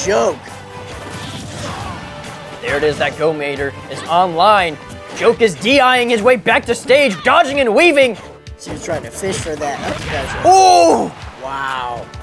Joke. There it is, that Go Mater is online. Joke is DIing his way back to stage, dodging and weaving. He was trying to fish for that up pressure. Oh! Wow.